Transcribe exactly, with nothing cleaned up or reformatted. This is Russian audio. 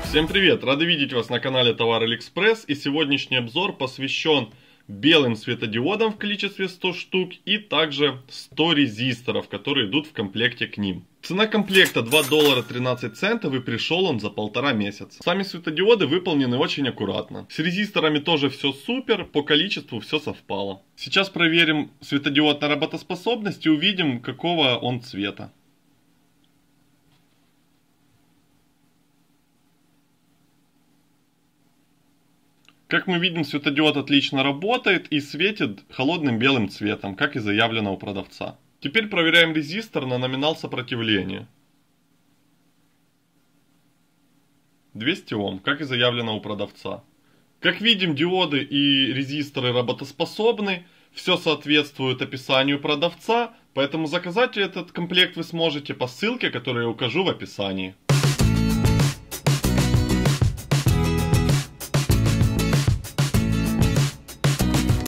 Всем привет! Рады видеть вас на канале Товар Алиэкспресс, и сегодняшний обзор посвящен белым светодиодам в количестве сто штук и также сто резисторов, которые идут в комплекте к ним. Цена комплекта два доллара тринадцать центов, и пришел он за полтора месяца. Сами светодиоды выполнены очень аккуратно. С резисторами тоже все супер, по количеству все совпало. Сейчас проверим светодиод на работоспособность и увидим, какого он цвета. Как мы видим, светодиод отлично работает и светит холодным белым цветом, как и заявлено у продавца. Теперь проверяем резистор на номинал сопротивления. двести Ом, как и заявлено у продавца. Как видим, диоды и резисторы работоспособны, все соответствует описанию продавца, поэтому заказать этот комплект вы сможете по ссылке, которую я укажу в описании.